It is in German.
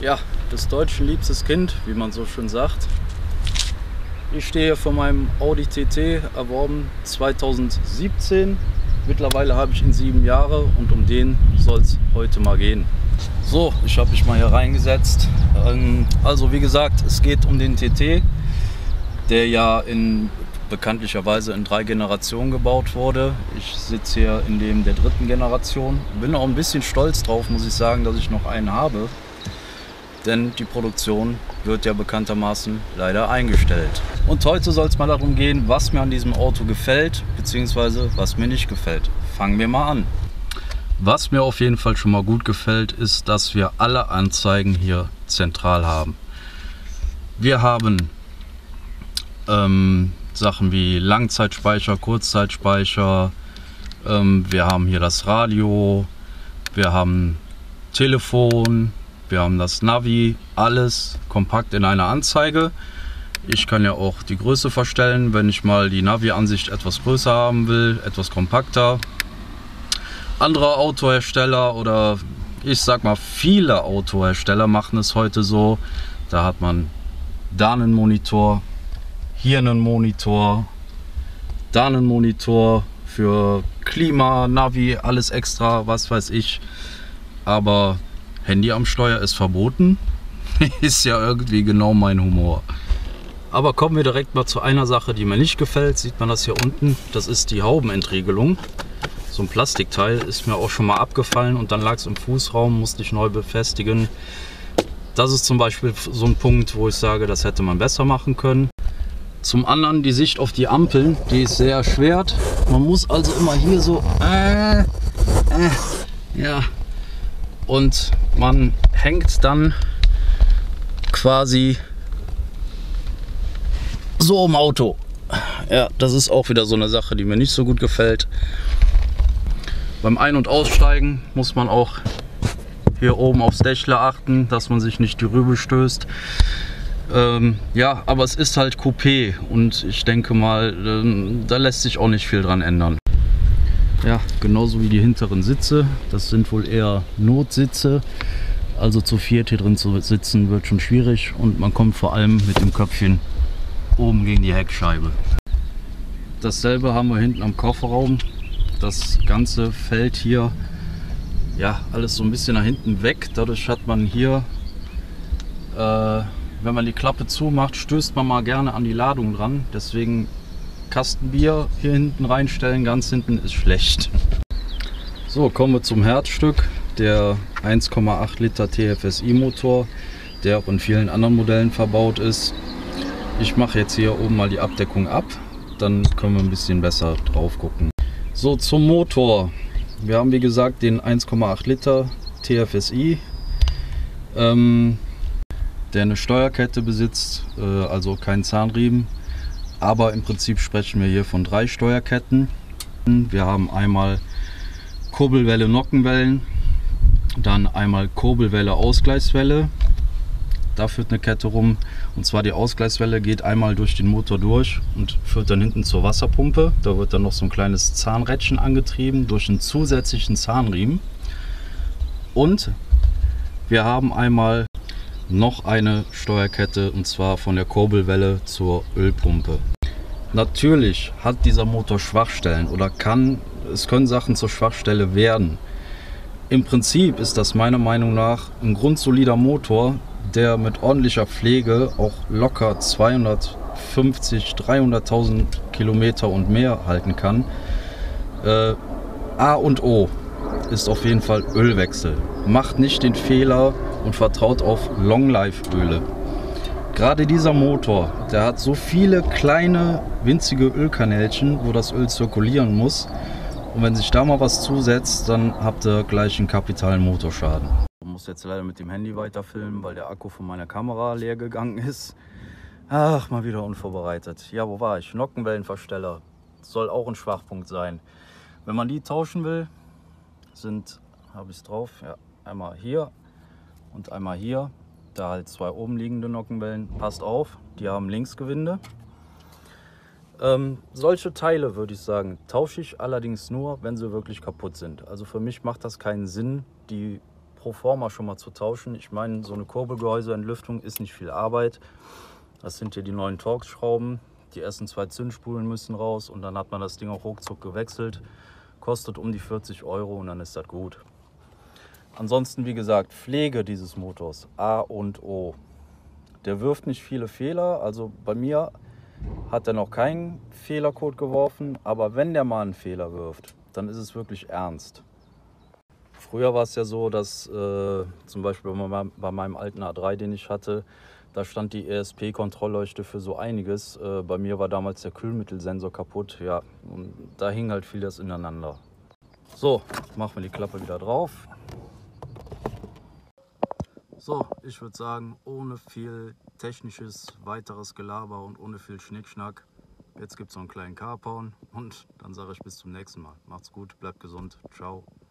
Ja, des Deutschen liebstes Kind, wie man so schön sagt. Ich stehe hier vor meinem Audi TT, erworben 2017. Mittlerweile habe ich ihn 7 Jahre und um den soll es heute mal gehen. So, ich habe mich mal hier reingesetzt. Also wie gesagt, es geht um den TT, der ja bekanntlicherweise in 3 Generationen gebaut wurde. Ich sitze hier in dem der 3. Generation. Bin auch ein bisschen stolz drauf, muss ich sagen, dass ich noch einen habe. Denn die Produktion wird ja bekanntermaßen leider eingestellt. Und heute soll es mal darum gehen, was mir an diesem Auto gefällt, beziehungsweise was mir nicht gefällt. Fangen wir mal an. Was mir auf jeden Fall schon mal gut gefällt, ist, dass wir alle Anzeigen hier zentral haben. Wir haben Sachen wie Langzeitspeicher, Kurzzeitspeicher, wir haben hier das Radio, wir haben Telefon, wir haben das Navi, alles kompakt in einer Anzeige. Ich kann ja auch die Größe verstellen, wenn ich mal die Navi-Ansicht etwas größer haben will, etwas kompakter. Andere Autohersteller oder ich sag mal viele Autohersteller machen es heute so, da hat man da einen Monitor, hier einen Monitor, da einen Monitor für Klima, Navi, alles extra, was weiß ich. Aber Handy am Steuer ist verboten. Ist ja irgendwie genau mein Humor. Aber kommen wir direkt mal zu einer Sache, die mir nicht gefällt. Sieht man das hier unten? Das ist die Haubenentriegelung. So ein Plastikteil ist mir auch schon mal abgefallen und dann lag es im Fußraum, musste ich neu befestigen. Das ist zum Beispiel so ein Punkt, wo ich sage, das hätte man besser machen können. Zum anderen die Sicht auf die Ampeln, die ist sehr erschwert. Man muss also immer hier so ja. Und man hängt dann quasi so im Auto. Ja, das ist auch wieder so eine Sache, die mir nicht so gut gefällt. Beim Ein- und Aussteigen muss man auch hier oben aufs Dächle achten, dass man sich nicht die Rübe stößt. Ja, aber es ist halt Coupé und ich denke mal, da lässt sich auch nicht viel dran ändern. Ja, genauso wie die hinteren Sitze. Das sind wohl eher Notsitze. Also zu viert hier drin zu sitzen wird schon schwierig und man kommt vor allem mit dem Köpfchen oben gegen die Heckscheibe. Dasselbe haben wir hinten am Kofferraum. Das Ganze fällt hier ja alles so ein bisschen nach hinten weg. Dadurch hat man hier, wenn man die Klappe zumacht, stößt man mal gerne an die Ladung dran. Deswegen Kasten Bier hier hinten reinstellen, ganz hinten ist schlecht. So, kommen wir zum Herzstück, der 1,8 Liter TFSI Motor, der auch in vielen anderen Modellen verbaut ist. Ich mache jetzt hier oben mal die Abdeckung ab, dann können wir ein bisschen besser drauf gucken. So, zum Motor. Wir haben wie gesagt den 1,8 Liter TFSI, der eine Steuerkette besitzt, also keinen Zahnriemen. Aber im Prinzip sprechen wir hier von 3 Steuerketten. Wir haben einmal Kurbelwelle, Nockenwellen, dann einmal Kurbelwelle, Ausgleichswelle. Da führt eine Kette rum. Und zwar die Ausgleichswelle geht einmal durch den Motor durch und führt dann hinten zur Wasserpumpe. Da wird dann noch so ein kleines Zahnrädchen angetrieben durch einen zusätzlichen Zahnriemen. Und wir haben einmal noch eine Steuerkette und zwar von der Kurbelwelle zur Ölpumpe. Natürlich hat dieser Motor Schwachstellen oder es können Sachen zur Schwachstelle werden. Im Prinzip ist das meiner Meinung nach ein grundsolider Motor, der mit ordentlicher Pflege auch locker 250, 300.000 Kilometer und mehr halten kann. A und O ist auf jeden Fall Ölwechsel. Macht nicht den Fehler und vertraut auf Long-Life-Öle. Gerade dieser Motor, der hat so viele kleine, winzige Ölkanälchen, wo das Öl zirkulieren muss. Und wenn sich da mal was zusetzt, dann habt ihr gleich einen kapitalen Motorschaden. Ich muss jetzt leider mit dem Handy weiterfilmen, weil der Akku von meiner Kamera leer gegangen ist. Ach, mal wieder unvorbereitet. Ja, wo war ich? Nockenwellenversteller. Soll auch ein Schwachpunkt sein. Wenn man die tauschen will, habe ich es drauf, ja, einmal hier und einmal hier. Da halt 2 oben liegende Nockenwellen. Passt auf, die haben Linksgewinde. Solche Teile, würde ich sagen, tausche ich allerdings nur, wenn sie wirklich kaputt sind. Also für mich macht das keinen Sinn, die pro forma schon mal zu tauschen. Ich meine, so eine Kurbelgehäuseentlüftung ist nicht viel Arbeit. Das sind hier die neuen Torx-Schrauben. Die ersten 2 Zündspulen müssen raus und dann hat man das Ding auch ruckzuck gewechselt. Kostet um die 40 Euro und dann ist das gut. Ansonsten, wie gesagt, Pflege dieses Motors A und O. Der wirft nicht viele Fehler, also bei mir hat er noch keinen Fehlercode geworfen, aber wenn der mal einen Fehler wirft, dann ist es wirklich ernst. Früher war es ja so, dass zum Beispiel bei meinem alten A3, den ich hatte, da stand die ESP-Kontrollleuchte für so einiges. Bei mir war damals der Kühlmittelsensor kaputt, ja, und da hing halt vieles ineinander. So, machen wir die Klappe wieder drauf. So, ich würde sagen, ohne viel technisches weiteres Gelaber und ohne viel Schnickschnack. Jetzt gibt es noch einen kleinen Carporn und dann sage ich bis zum nächsten Mal. Macht's gut, bleibt gesund, ciao.